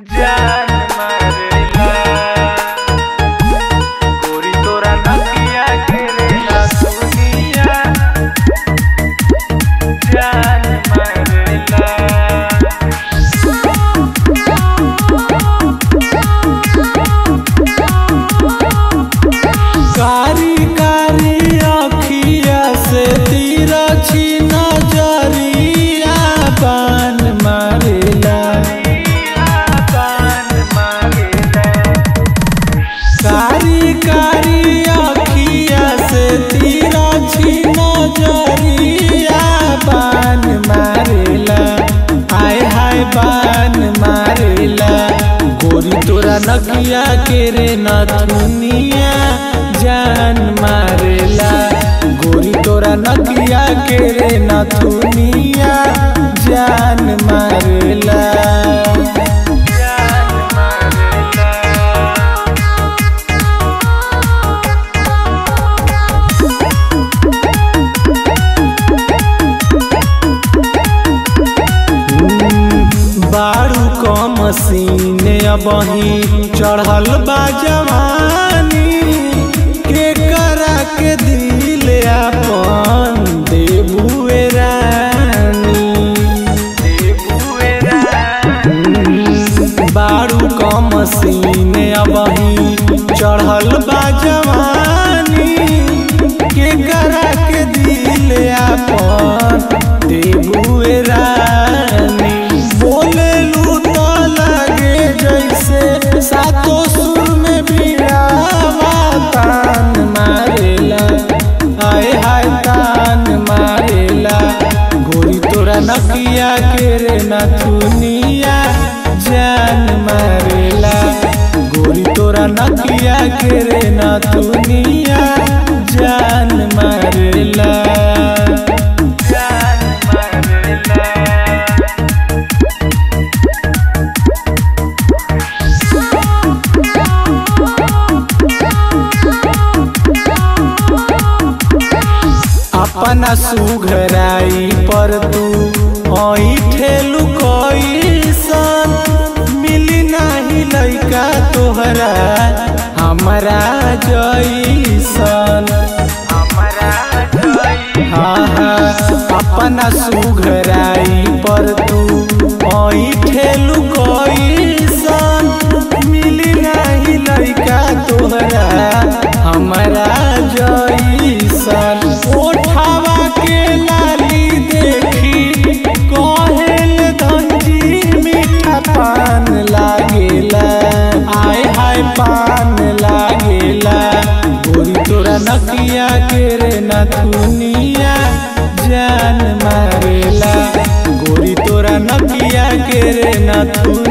जान मारेला गोरी तोरा नकिया के रेला दुनिया जान मारेला। कारी कारी अखिया से तीरा छीना जरिया बान मारेला कारी कारी अखिया से तीरा छीना जरिया बान मारेला हाय हाय बान मारेला गोरी तोरा नकिया के रे नथुनिया जान मारेला गोरी तोरा नकिया के रे नथुनिया जान मारेला। बारू क मसीने अबही चढ़ल बा जवानी के करा के दिल अपन देबुए रानी बारू क मसीने अबही चढ़ल बा जवानी के करा के दिल अपन देबुए रानी। सातों सुर में बीड़ावा तान मारेला हाय हाय तान मारेला गोरी तोरा नकिया के रे नथुनिया जान मारेला गोरी तोरा नकिया के रे नथुनिया जान मारेला। अपना सुघराई पर तू ठेलू कैसन मिली नाही लइका तोहरा हमरा जैसन हाँ हाँ अपना सुघराई पर तू ठेलू कैसन मिली नाही लइका तोहरा हमरा जैसन। ओठावा के लाली देखी कहेल धनजी मीठा पान लागेला आय हाय पान लागेला गोरी तोरा नकिया के रे नथुनिया जान मारेला गोरी तोरा नकिया के रे नथुनिया